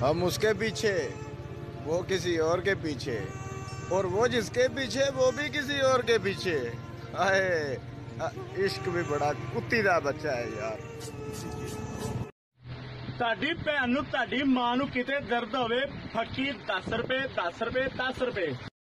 हम उसके पीछे, वो किसी और के पीछे, और वो जिसके पीछे वो भी किसी और के पीछे। आए, इश्क भी बड़ा कुत्ती दा बच्चा है यार। ताड़ी भैन नूं ताड़ी मां नूं किते दर्द होवे, फकी 10 रुपए 10 रुपए 10 रुपए।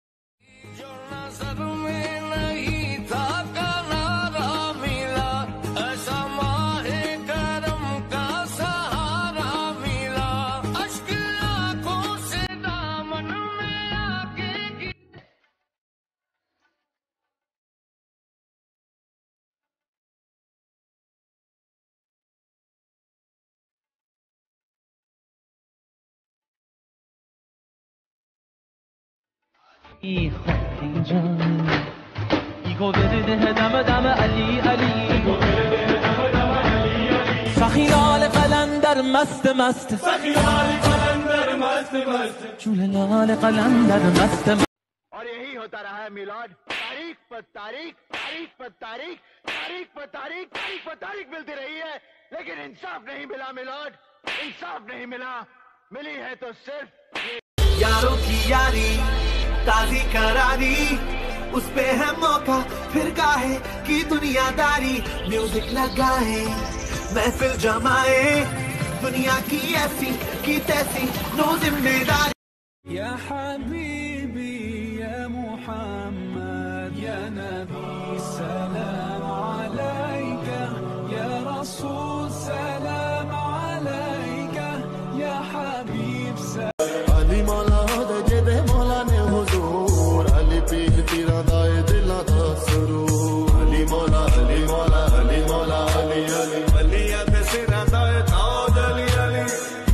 सखियाल कलंदर मस्त मस्त, सखियाल कलंदर मस्त मस्त, चूल्हाल कलंदर मस्त। और यही होता रहा है मिलाद, तारीख पर तारीख, तारीख पर तारीख, तारीख पर तारीख, तारीख पर तारीख मिलती रही है, लेकिन इंसाफ नहीं मिला मिलाद, इंसाफ नहीं मिला। मिली है तो सिर्फ यारों की यारी ताजी करारी, उस पे है मौका फिर काहे की दुनियादारी। म्यूजिक लगाए महफिल जमाए, दुनिया की ऐसी की तैसी नो जिम्मेदारी। या हबीबी या मुहम्मद या नबी सलाम अलैका, या रसूल सलाम अलैका, या हबीब अली मौला दे जेदे मौला ने हुजूर, अली पीर तीरा दाए दिला दा सुरूर। अली मौला अली मौला अली मौला अली अली अलिया ते सिरा दाए ताज अली अली।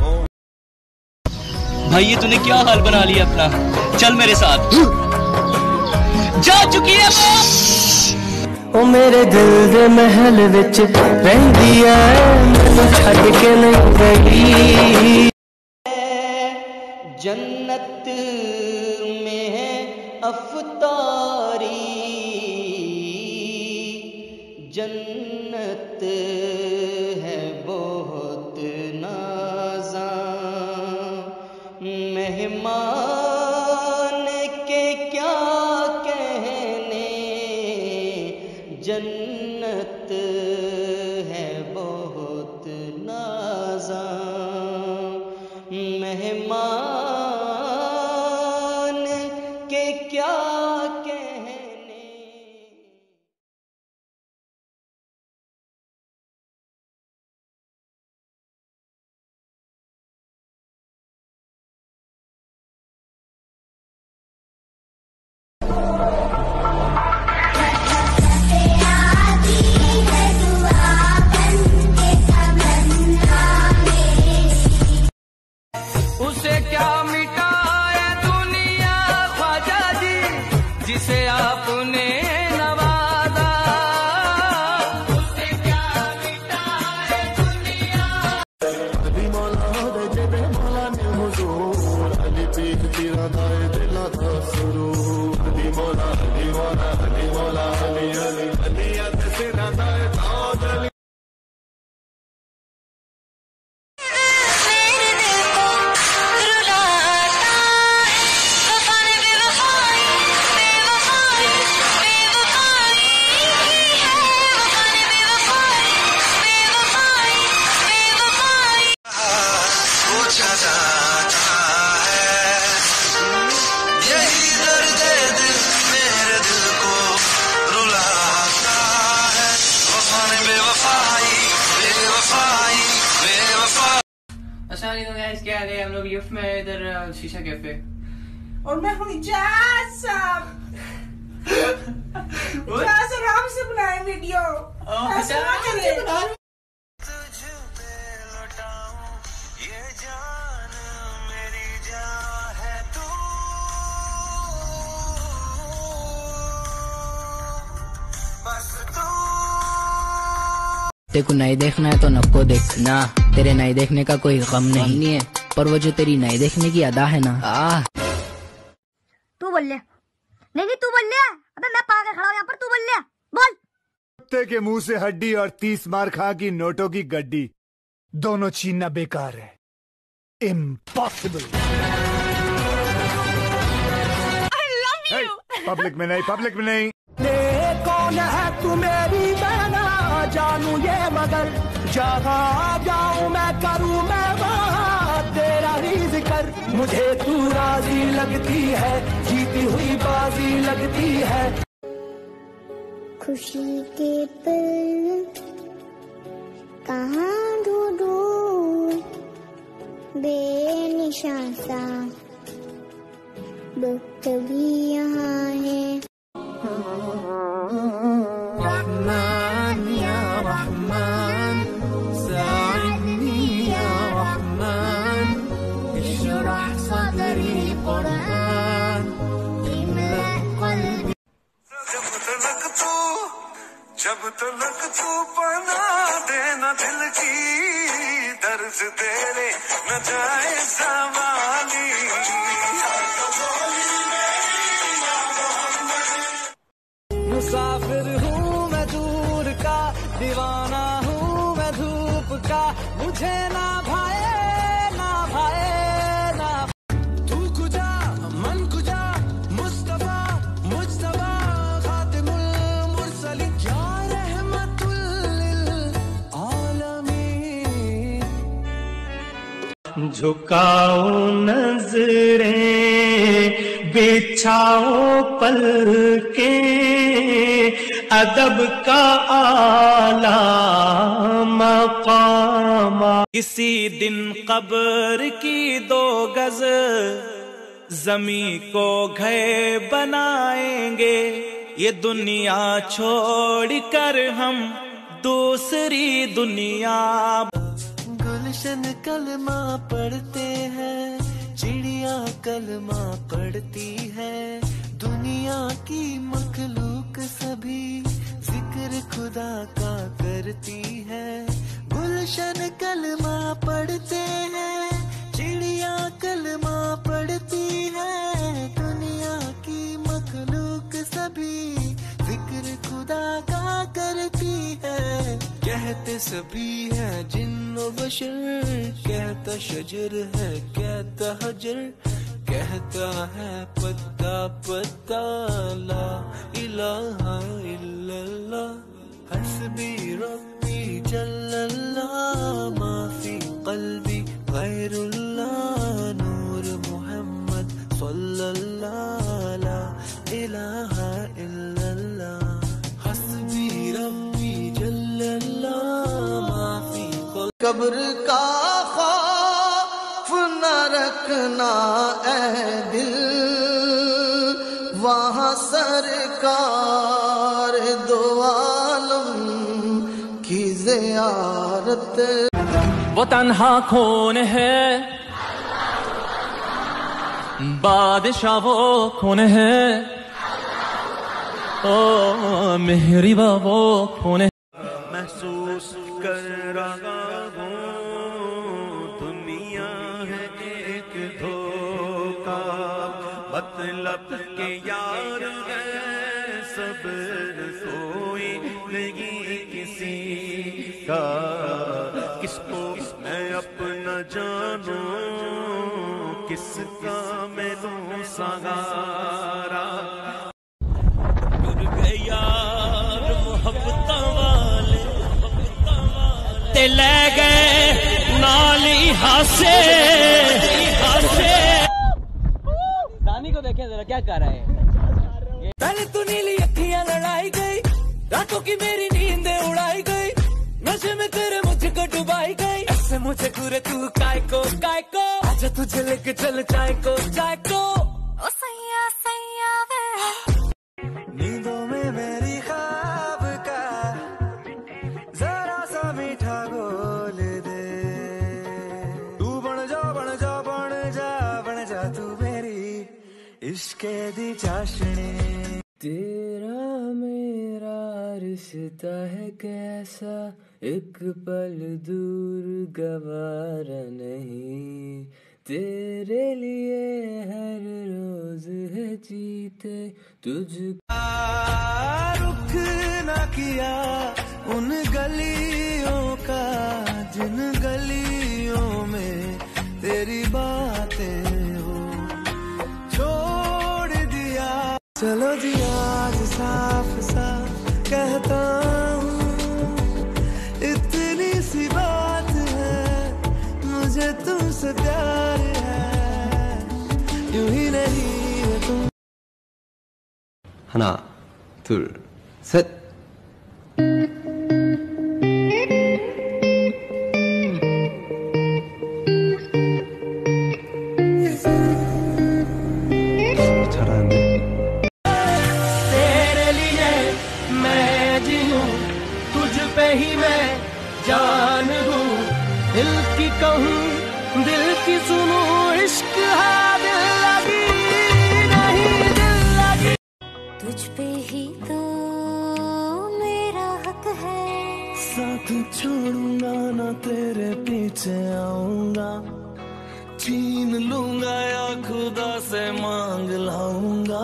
भाई ये तूने क्या हाल बना लिया अपना, चल मेरे साथ। जा चुकी है ओ मेरे दिल दे महल विच रहंदी ऐ, मैनू छड्ड के नहीं गई। जन्नत में है अफ्तारी, जन्नत है बहुत नाज़ा, मेहमान के क्या कहने, जन्नत है बहुत नाज़ा, मेहमान के क्या कहने। उसे क्या मिटाए दुनिया ख्वाजा जी, जिसे आपने नवाजा। उसे क्या मिटाए दुनिया। अली मौला दे जेदे मौला ने हुजूर, अली पीर तीरा दाए दिला दा सुरूर। अली मौला अली मौला अली मौला अली अली अलिया ते सिरा दाए ताज अली। गाइस क्या है, हम लोग यूफ में इधर शीशा कैफे, और मैं हूँ इजाज साहब। इजाज आराम से बनाए वीडियो, ऐसे ना चले। तेरे को नहीं देखना है तो नको देखना, तेरे नहीं देखने का कोई गम नहीं है, पर वो जो तेरी नहीं देखने की अदा है ना। तू बोल ले, नहीं तू बोल ले, अबे मैं पागल खड़ा हूँ यहाँ पर, तू बोल ले, बोल। कुत्ते के मुंह से हड्डी और 30 मार खा की नोटों की गड्डी, दोनों छीनना बेकार है। Impossible. I love you. Public में नहीं, पब्लिक में नहीं। कौन है तू मेरी मैं ना जानू ये मगर जहाँ जाऊँ मैं करूँ मैं वहाँ तेरा ही जिक्र। मुझे तू राजी लगती है, जीती हुई बाजी लगती है। खुशी के पल कहाँ ढूंढूं बेनिशान सा वक्त भी यहाँ है। रहमान या रहमान साइदनी या रहमान इशरह सदरी कुरान इमला क़ल्बी। जब तलक तू बना देना दिल की दर्द तेरे न जाए ज़मानी। मुसाफिर हूँ मैं दूर का, दीवाना हूँ मैं धूप का, मुझे ना भाए ना भाए ना। तू खुदा मन खुदा मुस्तफा मुस्तफा खातिमुल मुरसलीन या रहमतुल लिल आलमीन। झुकाओ नजरें बिछाओ पलके अदब का आला मकाम। किसी दिन कब्र की 2 गज जमी को घर बनाएंगे, ये दुनिया छोड़ कर हम दूसरी दुनिया। गुलशन कलमा पढ़ते हैं, चिड़िया कलमा पढ़ती है, दुनिया की मखलूक सभी जिक्र खुदा का करती है। गुलशन कलमा पढ़ते हैं, चिड़िया कलमा पढ़ती है, दुनिया की मखलूक सभी जिक्र खुदा का करती है। कहते सभी है जिन्नो बशर, कहता शजर है कहता हजर, कहता है पत्ता पत्ता ला इलाहा इल्लल्लाह। हस्बी रब्बी जल्लल्लाह माफी कल्बी गैरुल्लाह, नूर मुहम्मद सल्लल्लाह ला इलाहा इल्लल्लाह। हस्बी रब्बी जल्लल्लाह माफी कब्र का खौफ न रखना ऐ दिल, वहाँ सरकार दो आलम की ज़ियारत। वो तन्हा कौन है बादशाह, वो कौन है ओ मेहरिबा, वो कौन है। महसूस कर रहा हूँ दुनिया है एक धोखा, मतलब के यार है सब्र कोई नहीं किसी का। किसको मैं अपना जानूं, किसका मैं दूं सहारा। यार मोहब्बत वाले ते ले गए नाली हासे हासे। दानी को देखें जरा क्या कर रहा है। पहले तू नीली अखियां लड़ाई गई, रातों की मेरी नींद उड़ाई गई, नशे में तेरे मुझको डुबाई गई। ऐसे मुझे घूरे तू काय को आजा तुझे लेके चल चाय को ओ सैया सैया वे। नींदों में मेरी ख्वाब का जरा सा मीठा बोल दे, तू बन जा बन जा बन जा बन जा तू मेरी इश्क दी चाशनी। तेरा मेरा रिश्ता है कैसा, एक पल दूर गवारा नहीं, तेरे लिए हर रोज है जीते तुझको। रुख न किया उन गलियों का जिन गलियों में तेरी बातें हो छोड़ दिया। चलो जी आज साफ साफ कहता हूँ, इतनी सी बात है, मुझे तुमसे प्यार है, यूं ही नहीं है तुम। 하나, 둘, 셋. 잘하는데. तेरे लिए मैं जीऊं, तुझ पे ही मैं जान हूँ, दिल की कहूँ दिल की सुनूं, इश्क है दिल लगी नहीं दिल लगी। तुझ पे ही तो मेरा हक है, साथ छोड़ूंगा ना तेरे पीछे आऊंगा, छीन लूंगा या खुदा से मांग लाऊंगा।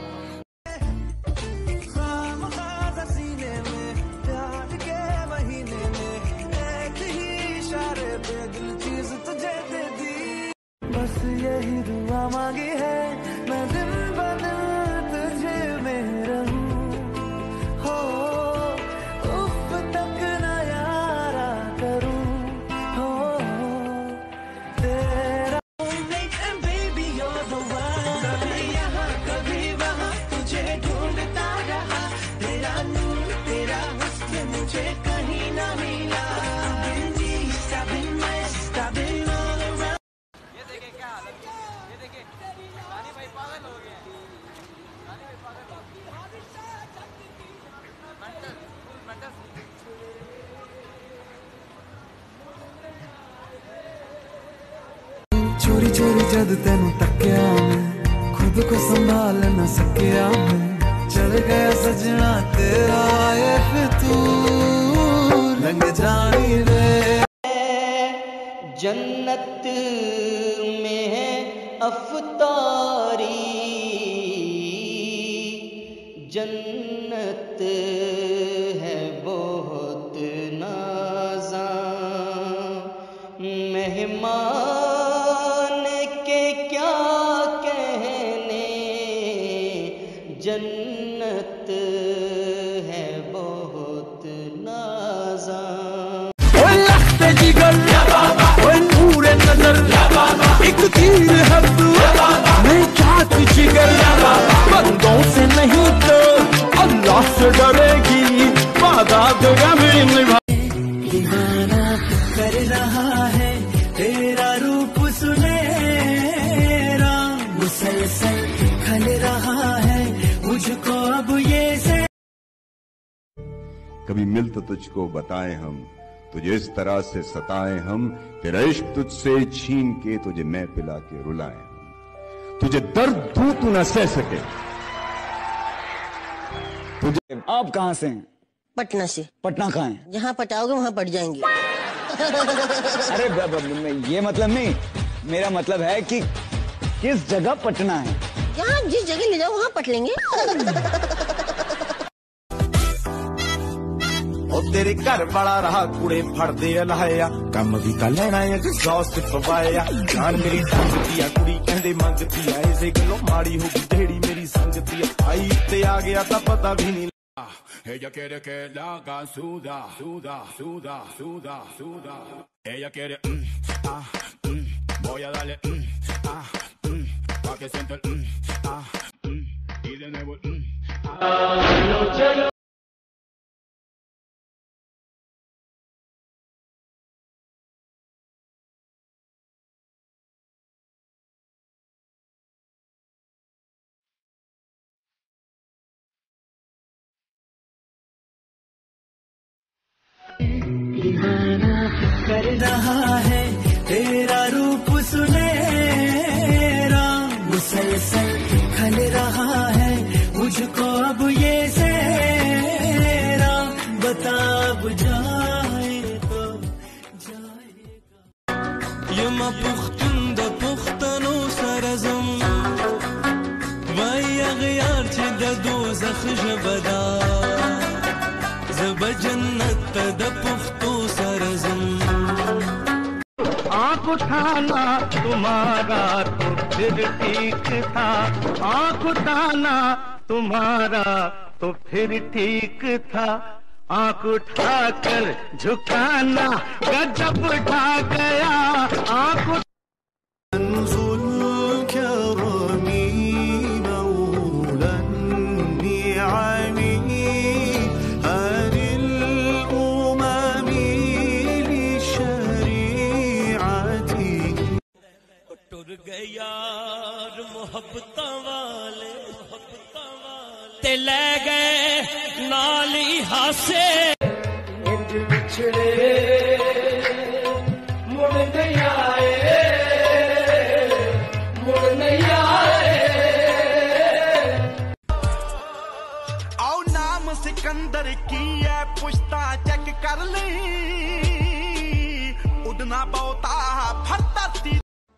सीने में प्यार के महीने में एक ही इशारे पे दिल चीज तुझे दे दी, बस यही दुआ मांगी है, मैं दिन ब दिन तुझे में रहूं, हो उफ तक न यारा करूं, हो तेरा baby you're the one, कभी यहाँ कभी वहाँ तुझे ढूंढता रहा, तेरा नूर तेरा हुस्न मुझे कहीं ना मिला, I've been messed, I've been all around। ये देखिए क्या हालत है, ये देखिए रानी भाई पागल हो गए, रानी भाई पागल हो गए। चोरी चोरी जद तेनू तक्या मैं, खुद को संभाल न सकिया मैं, चल गया सजना तेरा ये फितूर, रंग जानी रे। जन्नत में है अफ्तारी, जन्नत है बहुत नाज़ा, मेहमान के क्या कहने, जन्नत है बहुत नाज़ा। जिगर पूरे नजर एक तीर है तू, मैं चाहत जिगर बंदों से नहीं तो अल्लाह से डरेगी, वादा देगा मेरी निभा। दीवाना कर रहा है तेरा रूप सुनहरा, मुसलसल खल रहा है मुझको अब ये से। कभी मिल तो तुझको बताएं हम, तुझे इस तरह से सताएं हम, तेरा इश्क तुझसे छीन के तुझे मैं पिला के रुलाएं हम, तुझे दर्द दूं तू न सह सके। तुझे आप कहाँ से हैं? पटना से। पटना कहाँ है? जहाँ पटाओगे वहाँ पट जाएंगे। अरे ये मतलब नहीं, मेरा मतलब है कि किस जगह पटना है। जहाँ जिस जगह ले जाओ वहाँ पट लेंगे। ਉਹ ਤੇਰੇ ਘਰ ਵਾਲਾ ਰਹਾ ਕੁੜੇ ਫੜਦੇ ਲਾਇਆ, ਕੰਮ ਵੀ ਤਾਂ ਲੈਣਾ ਏ ਐਗਜ਼ੌਸਟ ਪਵਾਇਆ, ਜਾਨ ਮੇਰੀ ਸੰਗਤੀ ਆ ਕੁੜੀ ਕਹਿੰਦੇ ਮੰਗਤੀ ਆ, ਇਸੇ ਗੱਲੋਂ ਮਾੜੀ ਹੋ ਗਈ ਜਿਹੜੀ ਮੇਰੀ ਸੰਗਤੀ ਆ, ਆਈ ਤੇ ਆ ਗਿਆ ਤਾਂ ਪਤਾ ਵੀ ਨਹੀਂ। Ella quiere que la haga suda, suda, suda, suda, suda. Ella quiere voy a darle pa' que sienta el y de nuevo chalo. कर रहा है तेरा रूप सुनहरा, मुसलसल खल रहा है मुझको अब ये सेरा, बता अब जाए तो जाएगा। यमा पुख्तन द पुख्तनो सरजम, वही अगयार चे द दोज़ख जबदा, जब जन्नत द पुख्तो सरजम। आँख उठाना तुम्हारा तो फिर ठीक था, आँख उठाना तुम्हारा तो फिर ठीक था, आँख उठाकर झुकाना गजब ढा गया, आँख यार मोहब्बत वाले ते ले गए नाली हासे बिछड़े मुड़ नहीं आए, मुड़ नहीं आए। आओ नाम सिकंदर की है पुश्ता चेक कर ली, उड़ना बहुता फटती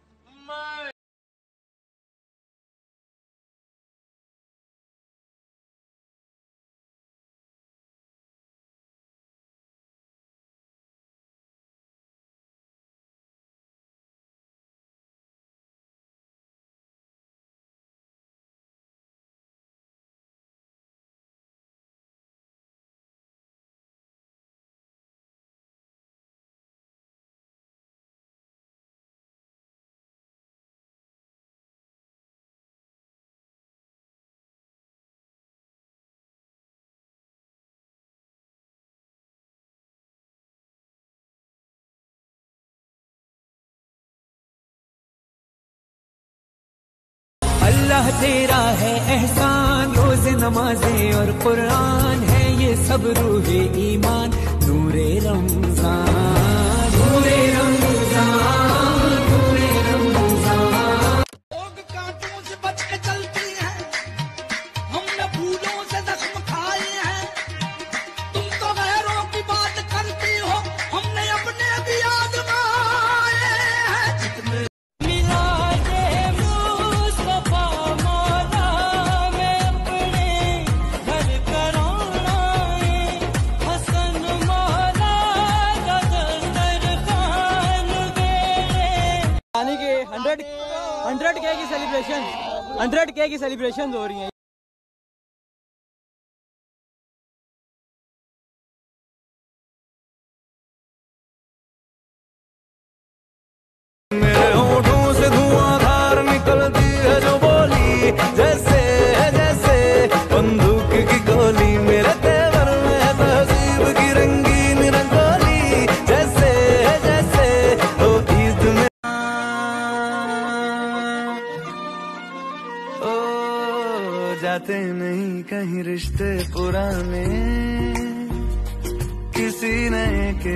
अल्लाह तेरा है एहसान, रोज नमाजें और कुरान है ये सब रूहे ईमान, नूरे रमजान, नूरे रमजान, नूरे रमजान। लोग कांटों से बच के चलती हैं, हमने फूलों से जख्म खाए हैं, तुम तो गैरों की बात करती हो, हमने अपने भी आजमाए हैं। जितने के 100K की सेलिब्रेशन 100K की सेलिब्रेशन हो रही हैं। मेरे होठों से धुआंधार निकलती है जो बोली, जैसे जैसे बंदूक की गोली, मेरे तेवर में है तहजीब की रंगीन रंगोली, जैसे जैसे तो ईद में जाते नहीं कहीं रिश्ते पुराने, किसी नए के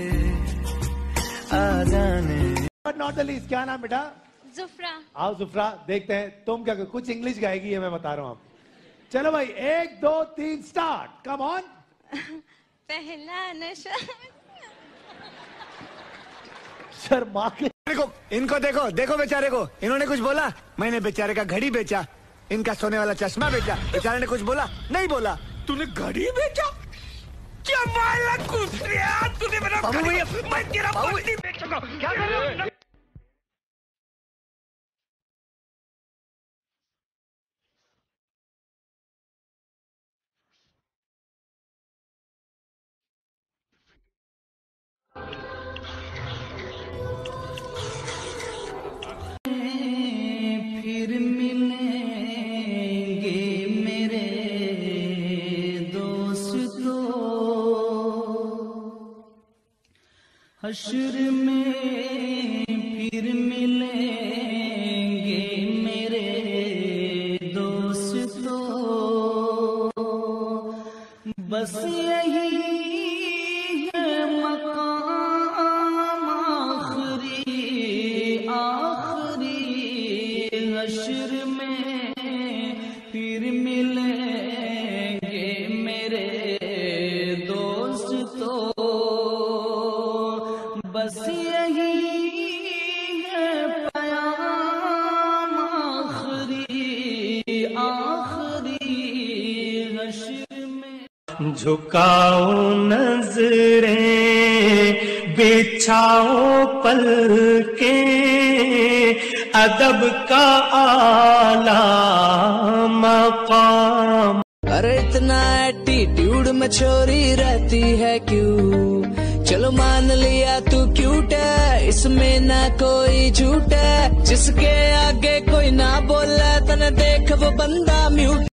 आ जाने। नॉट द लीस्ट, क्या नाम बेटा? जुफ्रा। आओ जुफ्रा, देखते हैं तुम क्या कुछ इंग्लिश गाएगी, ये मैं बता रहा हूँ आप। चलो भाई 1 2 3 स्टार्ट, कम ऑन। पहला नशा। शर्मा के देखो, इनको देखो, देखो बेचारे को, इन्होंने कुछ बोला? मैंने बेचारे का घड़ी बेचा, इनका सोने वाला चश्मा बेचा, बेचारे ने कुछ बोला? नहीं बोला। तूने घड़ी बेचा? क्या माला कुत्रिया, तूने मेरा घड़ी, मैं तेरा घड़ी बेचूंगा। क्या कर रहे हो? फिर मिलेंगे मेरे दोस्तों, हश्र में फिर मिलेंगे मेरे दोस्तों, बस यही है मकाम आखिरी, आखिरी हश्र में फिर मिलेंगे मेरे दोस्तों, बस यही है प्याम आखिरी, आखिरी हश्र में। झुकाओ नजरें बिछाओ पल के अदब का आला मकाम। अरे इतना एटीट्यूड में छोरी रहती है क्यों? चलो मान लिया तू क्यूट है, इसमें ना कोई झूठ है। जिसके आगे कोई ना बोला तने देख वो बंदा म्यूट।